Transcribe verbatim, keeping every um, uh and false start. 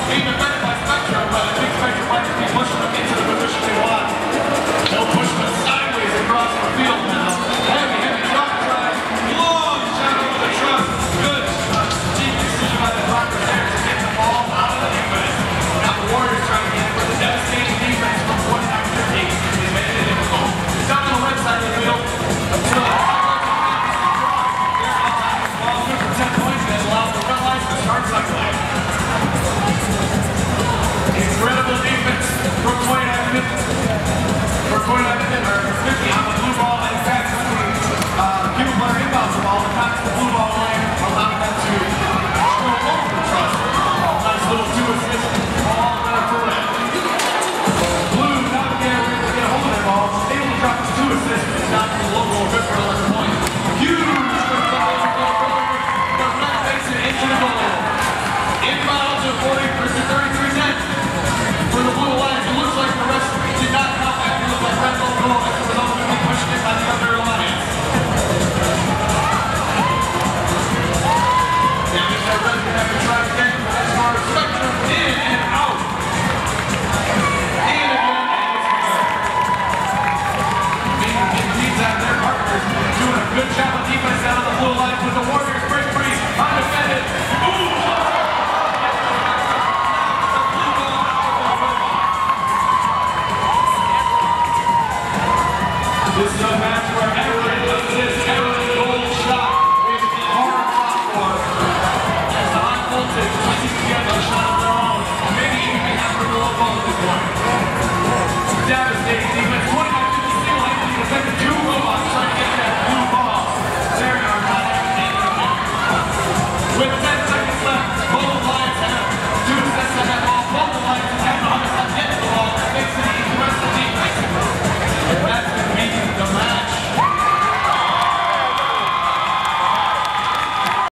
being defended by Spectrum, but I think Spectrum might just be pushing them into the position they want. They'll push them sideways across the field now. Heavy, heavy drop tries. Long shot over the truss. Good uh, deep decision by the blockers there to get the ball out of the defense. Now the Warriors trying to get it with a devastating defense from twenty-nine fifty. They made it difficult. It's down to the right side of the field. Until ball good for ten points and allows the red lines to start cycling. Incredible defense from twenty-nine fifty. For twenty-nine fifty on the blue ball and back to the uh, Cuban player inbounds the ball and knocks the blue ball away, allowing them to go over the truss. Nice little two assists, all there for red. Blue not again able to get a hold of that ball, able to drop his two assists and knock the logo good for eleven points. Huge for the red makes it into the goal. Inbounds of forty versus thirty-three net. For the Blue Lions, it looks like the rest did not come back. It looks like Red Bull goal as a result of being pushed in by the other Alliance. Now Mister Red's going to have to try again as far as Spectrum in and out. In again, and it's good. Meaning the teams out their partners doing a good job of defense down on the Blue Lions with the Warriors break free, undefended. Ooh! This is a match where every assist, every goal shot is hard fought for. As the high voltage pieces together a shot of their own, maybe even after the low ball at this point. Devastating defense, twenty-nine fifty single-handedly defended two